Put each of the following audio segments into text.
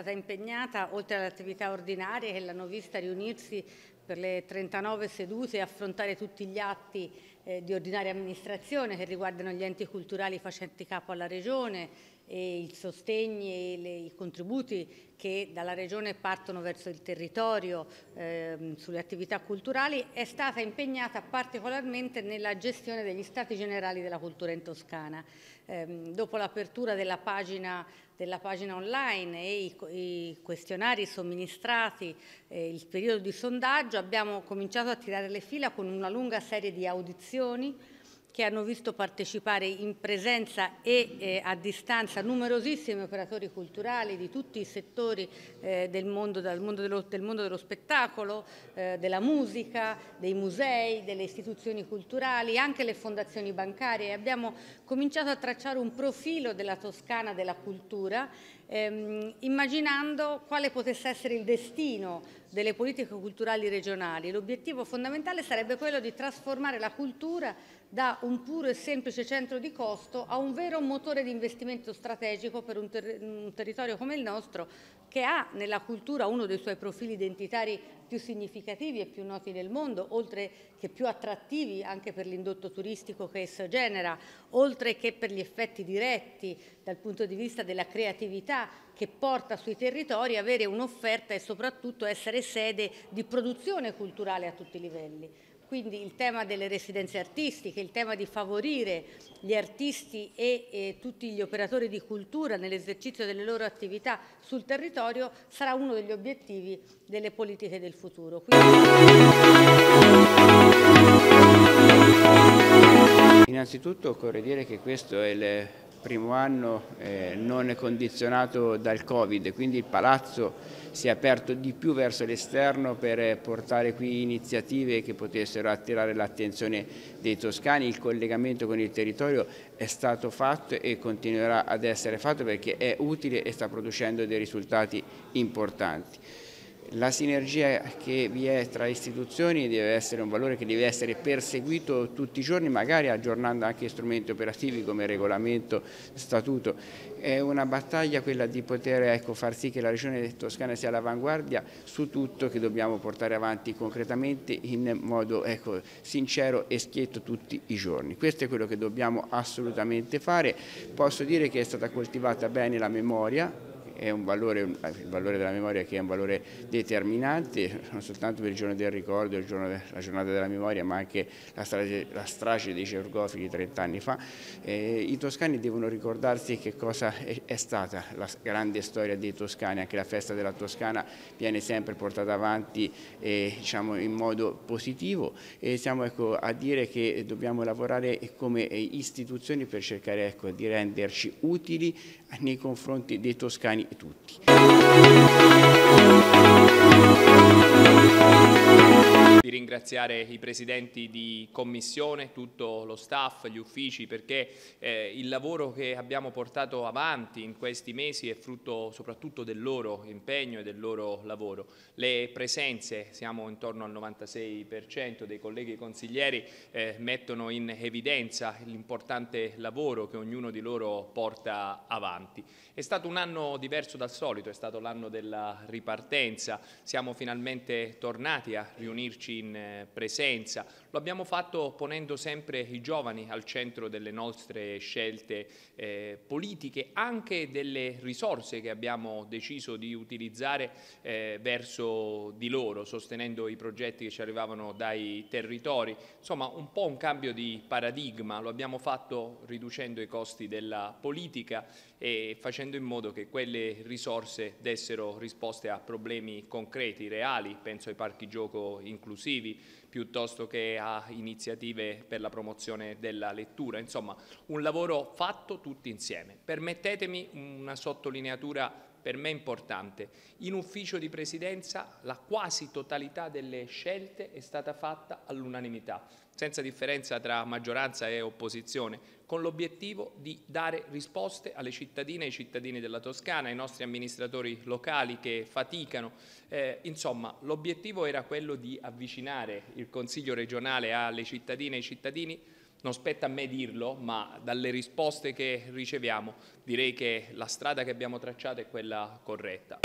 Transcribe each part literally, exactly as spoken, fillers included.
stata impegnata, oltre alle attività ordinarie che l'hanno vista riunirsi per le trentanove sedute e affrontare tutti gli atti eh, di ordinaria amministrazione che riguardano gli enti culturali facenti capo alla Regione, e i sostegni e le, i contributi che dalla Regione partono verso il territorio eh, sulle attività culturali, è stata impegnata particolarmente nella gestione degli Stati Generali della Cultura in Toscana. Eh, dopo l'apertura della pagina della pagina online e i, i questionari somministrati, eh, il periodo di sondaggio, abbiamo cominciato a tirare le fila con una lunga serie di audizioni che hanno visto partecipare in presenza e eh, a distanza numerosissimi operatori culturali di tutti i settori eh, del, mondo, dal mondo, dello, del mondo dello spettacolo, eh, della musica, dei musei, delle istituzioni culturali, anche le fondazioni bancarie. Abbiamo cominciato a tracciare un profilo della Toscana della cultura, ehm, immaginando quale potesse essere il destino delle politiche culturali regionali. L'obiettivo fondamentale sarebbe quello di trasformare la cultura da un puro e semplice centro di costo a un vero motore di investimento strategico per un, ter un territorio come il nostro, che ha nella cultura uno dei suoi profili identitari più significativi e più noti del mondo, oltre che più attrattivi anche per l'indotto turistico che esso genera, oltre che per gli effetti diretti dal punto di vista della creatività che porta sui territori, avere un'offerta e soprattutto essere sede di produzione culturale a tutti i livelli. Quindi il tema delle residenze artistiche, il tema di favorire gli artisti e, e tutti gli operatori di cultura nell'esercizio delle loro attività sul territorio sarà uno degli obiettivi delle politiche del futuro. Quindi... Innanzitutto occorre dire che questo è il primo anno eh, non condizionato dal Covid, quindi il Palazzo si è aperto di più verso l'esterno per portare qui iniziative che potessero attirare l'attenzione dei toscani. Il collegamento con il territorio è stato fatto e continuerà ad essere fatto perché è utile e sta producendo dei risultati importanti. La sinergia che vi è tra istituzioni deve essere un valore che deve essere perseguito tutti i giorni, magari aggiornando anche strumenti operativi come regolamento, statuto. È una battaglia quella di poter ecco, far sì che la Regione Toscana sia all'avanguardia su tutto, che dobbiamo portare avanti concretamente in modo ecco, sincero e schietto tutti i giorni. Questo è quello che dobbiamo assolutamente fare. Posso dire che è stata coltivata bene la memoria. È un valore, il valore della memoria che è un valore determinante, non soltanto per il giorno del ricordo, il giorno, la giornata della memoria, ma anche la strage, la strage dei Ceorgofi di trent'anni fa. Eh, I toscani devono ricordarsi che cosa è, è stata la grande storia dei toscani, anche la festa della Toscana viene sempre portata avanti eh, diciamo, in modo positivo e siamo ecco, a dire che dobbiamo lavorare come istituzioni per cercare ecco, di renderci utili nei confronti dei toscani tutti. Di ringraziare i presidenti di commissione, tutto lo staff, gli uffici, perché eh, il lavoro che abbiamo portato avanti in questi mesi è frutto soprattutto del loro impegno e del loro lavoro. Le presenze, siamo intorno al novantasei per cento dei colleghi consiglieri, eh, mettono in evidenza l'importante lavoro che ognuno di loro porta avanti. È stato un anno diverso dal solito, è stato l'anno della ripartenza, siamo finalmente tornati a riunirci in presenza. Lo abbiamo fatto ponendo sempre i giovani al centro delle nostre scelte eh, politiche, anche delle risorse che abbiamo deciso di utilizzare eh, verso di loro, sostenendo i progetti che ci arrivavano dai territori. Insomma, un po' un cambio di paradigma, lo abbiamo fatto riducendo i costi della politica e facendo in modo che quelle risorse dessero risposte a problemi concreti, reali, penso ai parchi gioco inclusivi, piuttosto che a iniziative per la promozione della lettura. Insomma, un lavoro fatto tutti insieme. Permettetemi una sottolineatura per me importante. In ufficio di presidenza la quasi totalità delle scelte è stata fatta all'unanimità, senza differenza tra maggioranza e opposizione, con l'obiettivo di dare risposte alle cittadine e ai cittadini della Toscana, ai nostri amministratori locali che faticano. Eh, insomma, l'obiettivo era quello di avvicinare il Consiglio regionale alle cittadine e ai cittadini Non spetta a me dirlo, ma dalle risposte che riceviamo direi che la strada che abbiamo tracciato è quella corretta.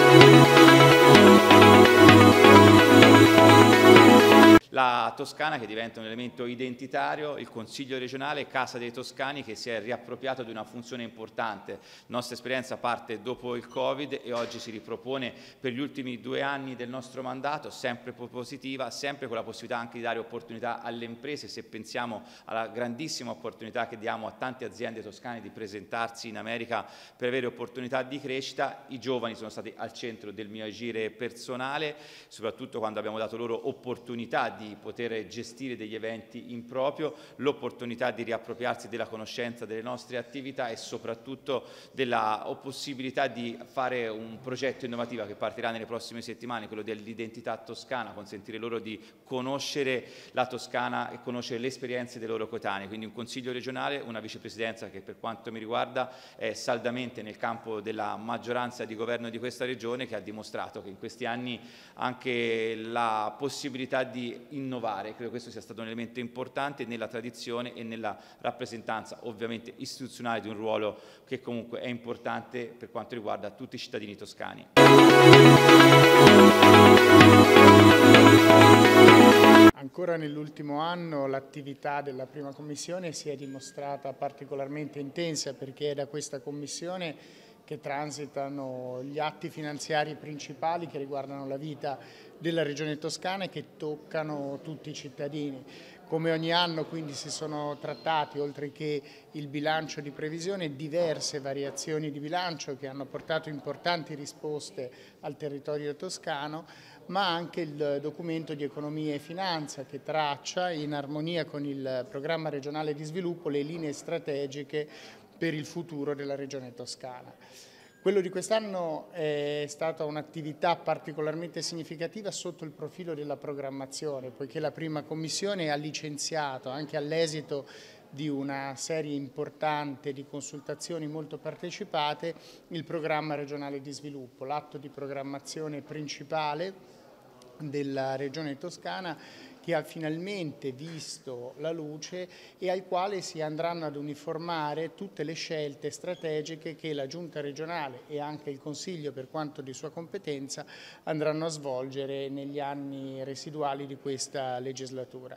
La Toscana che diventa un elemento identitario, il Consiglio regionale Casa dei Toscani che si è riappropriato di una funzione importante. La nostra esperienza parte dopo il Covid e oggi si ripropone per gli ultimi due anni del nostro mandato, sempre positiva, sempre con la possibilità anche di dare opportunità alle imprese. Se pensiamo alla grandissima opportunità che diamo a tante aziende toscane di presentarsi in America per avere opportunità di crescita, i giovani sono stati al centro del mio agire personale, soprattutto quando abbiamo dato loro opportunità di di poter gestire degli eventi in proprio, l'opportunità di riappropriarsi della conoscenza delle nostre attività e soprattutto della possibilità di fare un progetto innovativo che partirà nelle prossime settimane, quello dell'identità toscana, consentire loro di conoscere la Toscana e conoscere le esperienze dei loro coetanei. Quindi un Consiglio regionale, una vicepresidenza che per quanto mi riguarda è saldamente nel campo della maggioranza di governo di questa regione, che ha dimostrato che in questi anni anche la possibilità di innovare, credo questo sia stato un elemento importante nella tradizione e nella rappresentanza ovviamente istituzionale di un ruolo che comunque è importante per quanto riguarda tutti i cittadini toscani. Ancora nell'ultimo anno l'attività della prima commissione si è dimostrata particolarmente intensa, perché è da questa commissione che transitano gli atti finanziari principali che riguardano la vita della Regione Toscana e che toccano tutti i cittadini. Come ogni anno quindi si sono trattati, oltre che il bilancio di previsione, diverse variazioni di bilancio che hanno portato importanti risposte al territorio toscano, ma anche il documento di economia e finanza che traccia, in armonia con il programma regionale di sviluppo, le linee strategiche per il futuro della Regione Toscana. Quello di quest'anno è stata un'attività particolarmente significativa sotto il profilo della programmazione, poiché la prima commissione ha licenziato, anche all'esito di una serie importante di consultazioni molto partecipate, il programma regionale di sviluppo, l'atto di programmazione principale della Regione Toscana, che ha finalmente visto la luce e al quale si andranno ad uniformare tutte le scelte strategiche che la Giunta regionale e anche il Consiglio, per quanto di sua competenza, andranno a svolgere negli anni residuali di questa legislatura.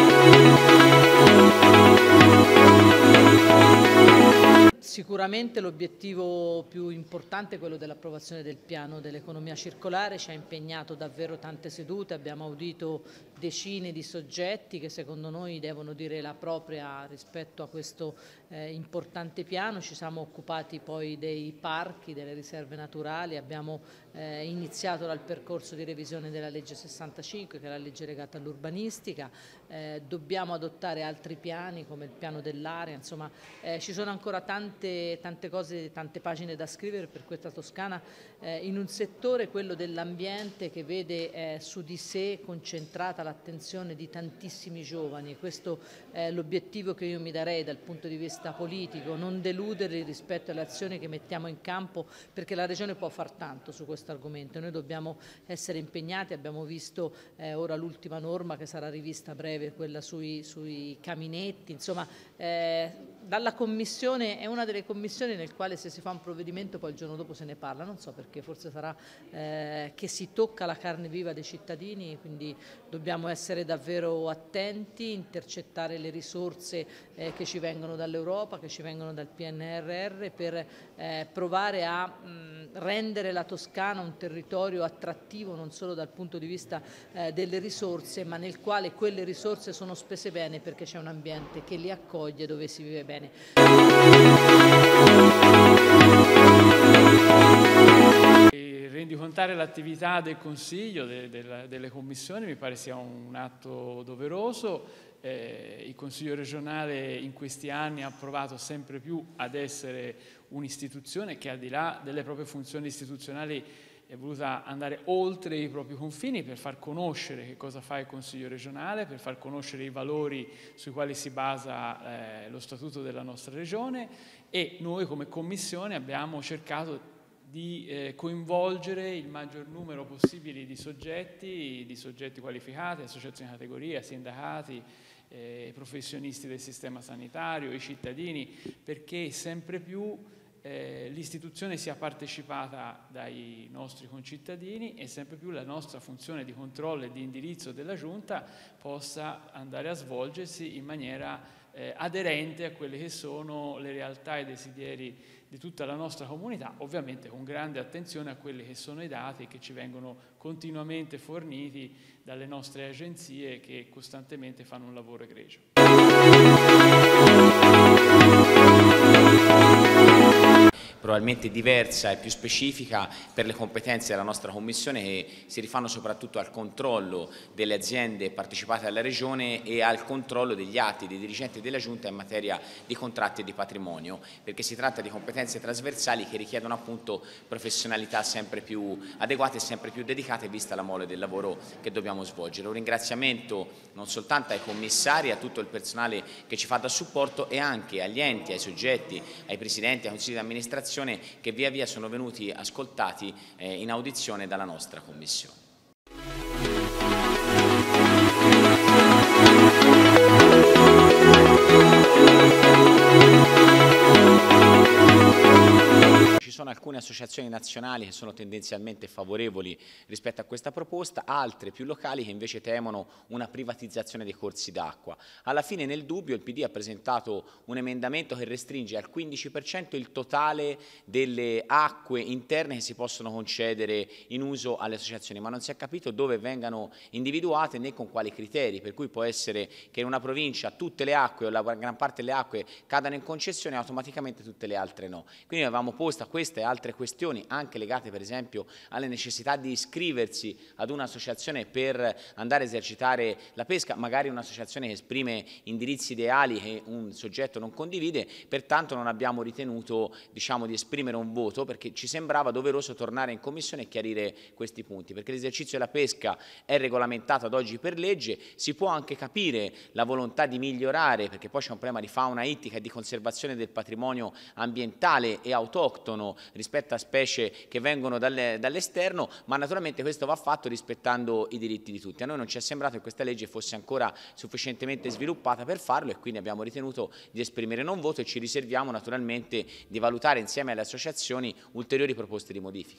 Sicuramente l'obiettivo più importante è quello dell'approvazione del piano dell'economia circolare. Ci ha impegnato davvero tante sedute, abbiamo audito decine di soggetti che secondo noi devono dire la propria rispetto a questo eh, importante piano. Ci siamo occupati poi dei parchi, delle riserve naturali, abbiamo eh, iniziato dal percorso di revisione della legge sessantacinque, che è la legge legata all'urbanistica, eh, dobbiamo adottare altri piani come il piano dell'area, insomma eh, ci sono ancora tante, tante cose, tante pagine da scrivere per questa Toscana eh, in un settore, quello dell'ambiente, che vede eh, su di sé concentrata l'attenzione di tantissimi giovani. Questo è l'obiettivo che io mi darei dal punto di vista politico, non deluderli rispetto alle azioni che mettiamo in campo, perché la Regione può far tanto su questo argomento. Noi dobbiamo essere impegnati, abbiamo visto eh, ora l'ultima norma che sarà rivista a breve, quella sui, sui caminetti, insomma eh, dalla Commissione, è una delle commissioni nel quale se si fa un provvedimento poi il giorno dopo se ne parla, non so perché, forse sarà eh, che si tocca la carne viva dei cittadini, quindi dobbiamo essere davvero attenti, intercettare le risorse eh, che ci vengono dall'Europa, che ci vengono dal P N R R, per eh, provare a mh, rendere la Toscana un territorio attrattivo non solo dal punto di vista eh, delle risorse, ma nel quale quelle risorse sono spese bene, perché c'è un ambiente che li accoglie, dove si vive bene. E rendicontare l'attività del Consiglio, de, de, delle commissioni, mi pare sia un atto doveroso. Eh, il Consiglio regionale in questi anni ha provato sempre più ad essere un'istituzione che, al di là delle proprie funzioni istituzionali, è voluta andare oltre i propri confini per far conoscere che cosa fa il Consiglio regionale, per far conoscere i valori sui quali si basa eh, lo Statuto della nostra Regione, e noi come Commissione abbiamo cercato di eh, coinvolgere il maggior numero possibile di soggetti, di soggetti qualificati, associazioni di categoria, sindacati, eh, i professionisti del sistema sanitario, i cittadini, perché sempre più eh, l'istituzione sia partecipata dai nostri concittadini e sempre più la nostra funzione di controllo e di indirizzo della Giunta possa andare a svolgersi in maniera Eh, aderente a quelle che sono le realtà e i desideri di tutta la nostra comunità, ovviamente con grande attenzione a quelli che sono i dati che ci vengono continuamente forniti dalle nostre agenzie che costantemente fanno un lavoro egregio. Probabilmente diversa e più specifica per le competenze della nostra Commissione, che si rifanno soprattutto al controllo delle aziende partecipate alla Regione e al controllo degli atti dei dirigenti della Giunta in materia di contratti e di patrimonio, perché si tratta di competenze trasversali che richiedono appunto professionalità sempre più adeguate e sempre più dedicate vista la mole del lavoro che dobbiamo svolgere. Un ringraziamento non soltanto ai commissari, a tutto il personale che ci fa da supporto e anche agli enti, ai soggetti, ai presidenti, ai consigli di amministrazione che via via sono venuti ascoltati eh, in audizione dalla nostra Commissione. Ci sono alcune associazioni nazionali che sono tendenzialmente favorevoli rispetto a questa proposta, altre più locali che invece temono una privatizzazione dei corsi d'acqua. Alla fine, nel dubbio, il P D ha presentato un emendamento che restringe al quindici per cento il totale delle acque interne che si possono concedere in uso alle associazioni, ma non si è capito dove vengano individuate né con quali criteri, per cui può essere che in una provincia tutte le acque o la gran parte delle acque cadano in concessione e automaticamente tutte le altre no. Quindi avevamo posto a queste e altre questioni, anche legate per esempio alle necessità di iscriversi ad un'associazione per andare a esercitare la pesca, magari un'associazione che esprime indirizzi ideali che un soggetto non condivide, pertanto non abbiamo ritenuto, diciamo, di esprimere un voto, perché ci sembrava doveroso tornare in Commissione e chiarire questi punti, perché l'esercizio della pesca è regolamentato ad oggi per legge, si può anche capire la volontà di migliorare, perché poi c'è un problema di fauna ittica e di conservazione del patrimonio ambientale e autoctono rispetto a specie che vengono dall'esterno, ma naturalmente questo va fatto rispettando i diritti di tutti. A noi non ci è sembrato che questa legge fosse ancora sufficientemente sviluppata per farlo e quindi abbiamo ritenuto di esprimere non voto e ci riserviamo naturalmente di valutare insieme alle associazioni ulteriori proposte di modifica.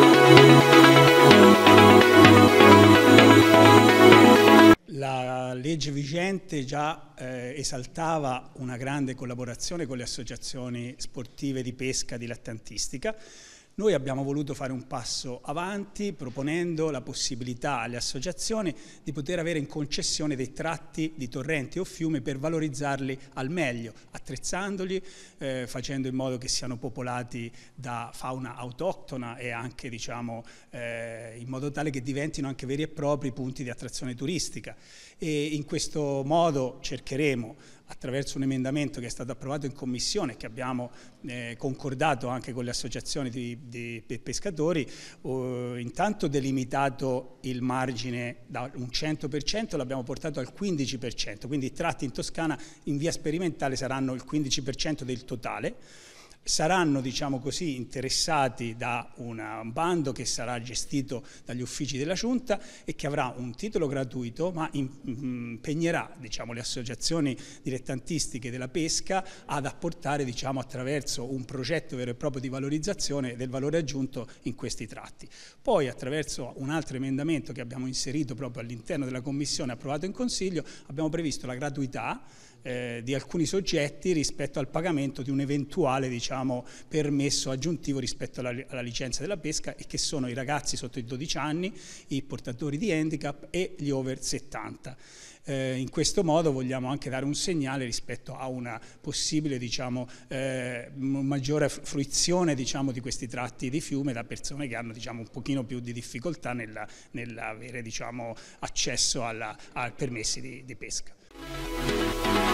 La legge vigente già eh, esaltava una grande collaborazione con le associazioni sportive di pesca e dilettantistica. Noi abbiamo voluto fare un passo avanti proponendo la possibilità alle associazioni di poter avere in concessione dei tratti di torrenti o fiumi per valorizzarli al meglio, attrezzandoli, eh, facendo in modo che siano popolati da fauna autoctona e anche, diciamo, eh, in modo tale che diventino anche veri e propri punti di attrazione turistica. E in questo modo cercheremo, attraverso un emendamento che è stato approvato in Commissione, che abbiamo eh, concordato anche con le associazioni di, di pescatori, oh, intanto delimitato il margine da un cento per cento, l'abbiamo portato al quindici per cento, quindi i tratti in Toscana in via sperimentale saranno il quindici per cento del totale. Saranno, diciamo così, interessati da una, un bando che sarà gestito dagli uffici della Giunta e che avrà un titolo gratuito, ma impegnerà, diciamo, le associazioni dilettantistiche della pesca ad apportare, diciamo, attraverso un progetto vero e proprio di valorizzazione del valore aggiunto in questi tratti. Poi, attraverso un altro emendamento che abbiamo inserito proprio all'interno della Commissione approvato in Consiglio, abbiamo previsto la gratuità Eh, di alcuni soggetti rispetto al pagamento di un eventuale, diciamo, permesso aggiuntivo rispetto alla, alla licenza della pesca, e che sono i ragazzi sotto i dodici anni, i portatori di handicap e gli over settanta. Eh, in questo modo vogliamo anche dare un segnale rispetto a una possibile, diciamo, eh, maggiore fruizione, diciamo, di questi tratti di fiume da persone che hanno, diciamo, un pochino più di difficoltà nella, nell'avere, diciamo, accesso alla, a permessi di, di pesca.